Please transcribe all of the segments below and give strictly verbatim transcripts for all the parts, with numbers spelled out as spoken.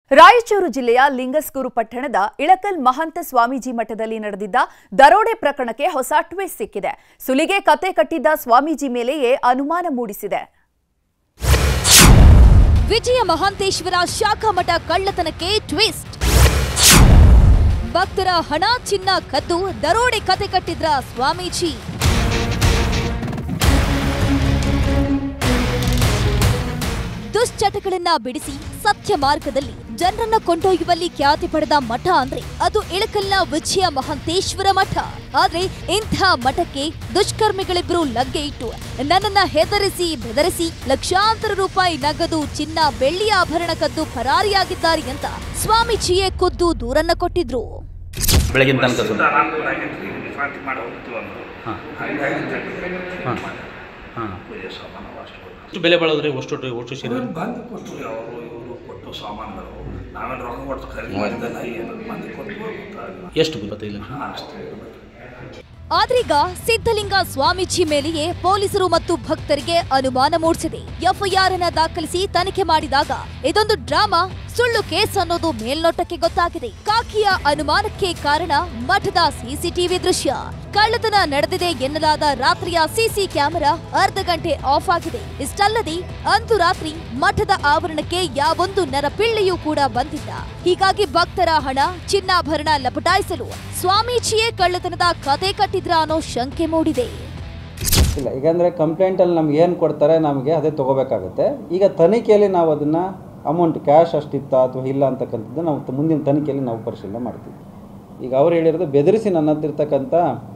ರಾಯಚೂರು ಜಿಲ್ಲೆಯ ಲಿಂಗಸ್ಕೂರು ಪಟ್ಟಣದ ಇಳಕಲ್ ಮಹಂತ ಸ್ವಾಮೀಜಿ ಮಠದಲ್ಲಿ ನಡೆದಿದ್ದ ದರೋಡೆ ಪ್ರಕರಣಕ್ಕೆ ಹೊಸ ಟ್ವಿಸ್ಟ್ ಸಿಕ್ಕಿದೆ. ಸುಲಿಗೆ ಕತೆ ಕಟ್ಟಿದ್ದ ಸ್ವಾಮೀಜಿ ಮೇಲೆಯೇ ಅನುಮಾನ ಮೂಡಿಸಿದೆ. ವಿಜಯ ಮಹಾಂತೇಶ್ವರ ಶಾಖಾ ಮಠ ಕಳ್ಳತನಕ್ಕೆ ಟ್ವಿಸ್ಟ್. ಭಕ್ತರ ಹಣ ಚಿನ್ನ ಕದ್ದು ದರೋಡೆ ಕತೆ ಕಟ್ಟಿದ್ರ ಸ್ವಾಮೀಜಿ. ದುಶ್ಚಟಗಳನ್ನ ಬಿಡಿಸಿ ಸತ್ಯ ಮಾರ್ಗದಲ್ಲಿ ಜನರನ್ನ ಕೊಂಡೊಯ್ಯುವಲ್ಲಿ ಖ್ಯಾತಿ ಪಡೆದ ಮಠ ಅಂದ್ರೆ ಅದು ಇಳಕಲ್ನ ವಿಜಯ ಮಹಾಂತೇಶ್ವರ ಮಠ. ಆದ್ರೆ ಇಂಥ ಮಠಕ್ಕೆ ದುಷ್ಕರ್ಮಿಗಳಿಬ್ರು ಲಗ್ಗೆ ಇಟ್ಟು ನನ್ನನ್ನ ಹೆದರಿಸಿ ಬೆದರಿಸಿ ಲಕ್ಷಾಂತರ ರೂಪಾಯಿ ನಗದು ಚಿನ್ನ ಬೆಳ್ಳಿ ಆಭರಣ ಕದ್ದು ಪರಾರಿಯಾಗಿದ್ದಾರೆ ಅಂತ ಸ್ವಾಮೀಜಿಯೇ ಖುದ್ದು ದೂರನ್ನ ಕೊಟ್ಟಿದ್ರು. ಬೆಳಗಿನ ತನಕ ಬೆಲೆ ಬಾಳೋದ್ರೆ ಅಷ್ಟು ಅಷ್ಟು ಸೀರೆ ಬಂದು ಕೊಟ್ಟು ಅವರು ಇವರು ಕೊಟ್ಟು ಸಾಮಾನುಗಳು ನಾವೇನು ರೊಕ್ಕ ಕೊಟ್ಟು ಖರೀದಿ ಮಾಡಿದ್ದಲ್ಲ, ಏನು ಮಂದಿ ಕೊಟ್ಟು ಎಷ್ಟು ಗೊತ್ತಿಲ್ಲ ಅಷ್ಟೇ. ಆದ್ರೀಗ ಸಿದ್ಧಲಿಂಗ ಸ್ವಾಮೀಜಿ ಮೇಲೆಯೇ ಪೊಲೀಸರು ಮತ್ತು ಭಕ್ತರಿಗೆ ಅನುಮಾನ ಮೂಡಿಸಿದೆ. ಎಫ್ಐಆರ್ ಅನ್ನ ದಾಖಲಿಸಿ ತನಿಖೆ ಮಾಡಿದಾಗ ಇದೊಂದು ಡ್ರಾಮಾ, ಸುಳ್ಳು ಕೇಸ್ ಅನ್ನೋದು ಮೇಲ್ನೋಟಕ್ಕೆ ಗೊತ್ತಾಗಿದೆ. ಕಾಕಿಯ ಅನುಮಾನಕ್ಕೆ ಕಾರಣ ಮಠದ ಸಿಸಿಟಿವಿ ದೃಶ್ಯ. ಕಳ್ಳತನ ನಡೆದಿದೆ ಎನ್ನಲಾದ ರಾತ್ರಿಯ ಸಿಸಿ ಕ್ಯಾಮೆರಾ ಅರ್ಧ ಗಂಟೆ ಆಫ್ ಆಗಿದೆ. ಇಷ್ಟಲ್ಲದೆ ಅಂದು ರಾತ್ರಿ ಮಠದ ಆವರಣಕ್ಕೆ ಯಾವೊಂದು ನರಪಿಳ್ಳೆಯೂ ಕೂಡ ಬಂದಿಲ್ಲ. ಹೀಗಾಗಿ ಭಕ್ತರ ಹಣ ಚಿನ್ನಾಭರಣ ಲಪಟಾಯಿಸಲು ಸ್ವಾಮೀಜಿಯೇ ಕಳ್ಳತನದ ಕತೆ ಕಟ್ಟಿದ್ರ ಅನ್ನೋ ಶಂಕೆ ಮೂಡಿದೆ. ಇಲ್ಲ, ಈಗಂದರೆ ಕಂಪ್ಲೇಂಟಲ್ಲಿ ನಮ್ಗೆ ಏನು ಕೊಡ್ತಾರೆ ನಮಗೆ ಅದೇ ತೊಗೋಬೇಕಾಗುತ್ತೆ. ಈಗ ತನಿಖೆಯಲ್ಲಿ ನಾವು ಅದನ್ನು ಅಮೌಂಟ್ ಕ್ಯಾಶ್ ಅಷ್ಟಿತ್ತ ಅಥವಾ ಇಲ್ಲ ಅಂತಕ್ಕಂಥದ್ದು ನಾವು ಮುಂದಿನ ತನಿಖೆಯಲ್ಲಿ ನಾವು ಪರಿಶೀಲನೆ ಮಾಡ್ತೀವಿ. ಈಗ ಅವ್ರು ಹೇಳಿರೋದು ಬೆದರಿಸಿ ನನ್ನ ಹತ್ತಿರ್ತಕ್ಕಂಥ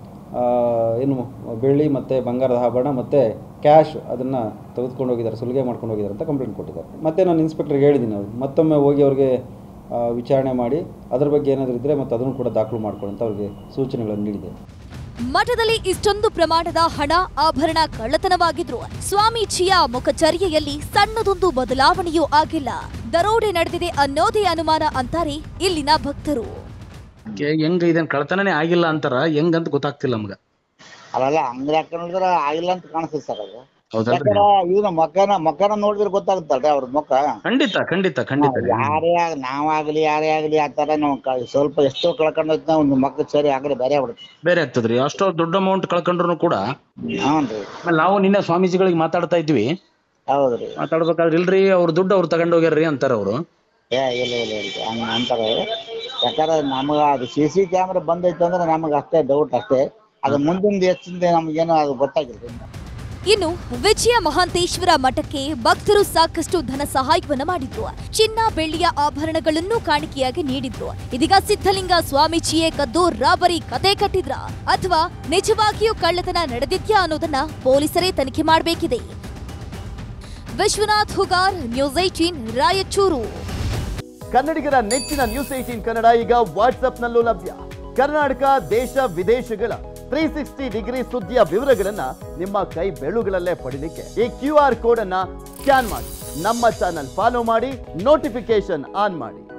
ಏನು ಬೆಳ್ಳಿ ಮತ್ತು ಬಂಗಾರದ ಆಭರಣ ಮತ್ತು ಕ್ಯಾಶ್ ಅದನ್ನು ತೆಗೆದುಕೊಂಡು ಹೋಗಿದ್ದಾರೆ, ಸುಲಿಗೆ ಮಾಡ್ಕೊಂಡು ಹೋಗಿದ್ದಾರೆ ಅಂತ ಕಂಪ್ಲೇಂಟ್ ಕೊಟ್ಟಿದ್ದಾರೆ. ಮತ್ತು ನಾನು ಇನ್ಸ್ಪೆಕ್ಟರ್ಗೆ ಹೇಳಿದ್ದೀನಿ, ಅವ್ರು ಮತ್ತೊಮ್ಮೆ ಹೋಗಿ ಅವ್ರಿಗೆ ವಿಚಾರಣೆ ಮಾಡಿ ಅದರ ಬಗ್ಗೆ ಏನಾದರೂ ಇದ್ದರೆ ಮತ್ತು ಅದನ್ನು ಕೂಡ ದಾಖಲು ಮಾಡ್ಕೊಳ್ಳಿ ಅಂತ ಅವ್ರಿಗೆ ಸೂಚನೆಗಳನ್ನು ನೀಡಿದೆ. ಮಠದಲ್ಲಿ ಇಷ್ಟೊಂದು ಪ್ರಮಾಣದ ಹಣ ಆಭರಣ ಕಳ್ಳತನವಾಗಿದ್ರು ಸ್ವಾಮೀಜಿಯ ಮುಖಚರ್ಯೆಯಲ್ಲಿ ಸಣ್ಣದೊಂದು ಬದಲಾವಣೆಯೂ ಆಗಿಲ್ಲ. ದರೋಡೆ ನಡೆದಿದೆ ಅನ್ನೋದೇ ಅನುಮಾನ ಅಂತಾರೆ ಇಲ್ಲಿನ ಭಕ್ತರು. ಹೆಂಗ ಇದನ್ ಕಳ್ತನೇ ಆಗಿಲ್ಲ ಅಂತಾರ, ಹೆಂಗಂತ ಗೊತ್ತಾಗ್ತಿಲ್ಲ ನಮ್ಗ. ಅಲ್ಲ ಅಂಗಡಿ ಹಾಕೊಂಡಿದ್ರ ಆಗಿಲ್ಲ ಅಂತ ಕಾಣಿಸ್ತದೆ ಸರ್. ಅದು ಹೌದಲ್ರಿ? ಇವ್ನ ಮಕ್ಕನ ಮಕ್ಕನ ನೋಡಿದ್ರೆ ಗೊತ್ತಾಗುತ್ತಲ್ರಿ ಅವ್ರ ಮುಖ. ಖಂಡಿತ ಖಂಡಿತ ಖಂಡಿತ. ಯಾರೇ ನಾವಾಗ್ಲಿ ಯಾರೇ ಆಗ್ಲಿ ಆತರ ನಾವು ಸ್ವಲ್ಪ ಎಷ್ಟೋ ಕಳ್ಕೊಂಡ್ ಒಂದು ಮಕ್ಕ ಸರಿ ಆಗಲಿ ಬೇರೆ ಆಗ್ಬಿಡುತ್ತೆ, ಬೇರೆ ಆಗ್ತದ್ರಿ. ಅಷ್ಟೋ ದೊಡ್ಡ ಅಮೌಂಟ್ ಕಳ್ಕೊಂಡ್ರು ಕೂಡ. ಹ್ಞೂನ್ರಿ. ಆಮೇಲೆ ನಾವು ನಿನ್ನೆ ಸ್ವಾಮೀಜಿಗಳಿಗೆ ಮಾತಾಡ್ತಾ ಇದ್ವಿ. ಹೌದ್ರಿ. ಮಾತಾಡ್ಬೇಕಾದ್ರೆ ಇಲ್ರಿ ಅವ್ರ ದುಡ್ಡು ಅವ್ರು ತಗೊಂಡ್ ಹೋಗ್ಯಾರ್ರಿ ಅಂತಾರ ಅವರು. ಏ ಇಲ್ಲ ಇಲ್ಲ ಇಲ್ಲ ಹಂಗ ಅಂತಾರೆ. ಯಾಕಂದ್ರೆ ನಮಗ ಅದು ಸಿ ಸಿ ಕ್ಯಾಮ್ರಾ ಬಂದೈತೆ ಅಂದ್ರೆ ನಮಗ ಅಷ್ಟೇ ಡೌಟ್ ಅಷ್ಟೇ. ಅದು ಮುಂದಿನ ಹೆಚ್ಚಿಂದ ನಮ್ಗೇನು ಅದು ಗೊತ್ತಾಗಿಲ್ಲ. ಇನ್ನು ವಿಜಯ ಮಹಾಂತೇಶ್ವರ ಮಠಕ್ಕೆ ಭಕ್ತರು ಸಾಕಷ್ಟು ಧನ ಸಹಾಯವನ್ನ ಮಾಡಿದ್ರು. ಚಿನ್ನ ಬೆಳ್ಳಿಯ ಆಭರಣಗಳನ್ನು ಕಾಣಿಕೆಯಾಗಿ ನೀಡಿದ್ರು. ಇದೀಗ ಸಿದ್ಧಲಿಂಗ ಸ್ವಾಮೀಜಿಯೇ ಕದ್ದು ರಾಬರಿ ಕತೆ ಕಟ್ಟಿದ್ರ ಅಥವಾ ನಿಜವಾಗಿಯೂ ಕಳ್ಳತನ ನಡೆದಿದ್ಯಾ ಅನ್ನೋದನ್ನ ಪೊಲೀಸರೇ ತನಿಖೆ ಮಾಡಬೇಕಿದೆ. Vishwanath Hugar, news eighteen, Raichur. ಕನ್ನಡಿಗರ ನೆಚ್ಚಿನ ನ್ಯೂಸ್ ಏಟೀನ್ ಕನ್ನಡ ಈಗ ವಾಟ್ಸ್ಆಪ್ನಲ್ಲೂ ಲಭ್ಯ. ಕರ್ನಾಟಕ, ದೇಶ ವಿದೇಶಗಳ ತ್ರೀ ಸಿಕ್ಸ್ಟಿ ಡಿಗ್ರಿ ಸುದ್ದಿಯ ವಿವರಗಳನ್ನ ನಿಮ್ಮ ಕೈ ಬೆರಳುಗಳಲ್ಲೇ ಪಡಿಲಿಕ್ಕೆ ಈ ಕ್ಯೂ ಆರ್ ಕೋಡ್ ಅನ್ನ ಸ್ಕ್ಯಾನ್ ಮಾಡಿ ನಮ್ಮ ಚಾನಲ್ ಫಾಲೋ ಮಾಡಿ, ನೋಟಿಫಿಕೇಶನ್ ಆನ್ ಮಾಡಿ.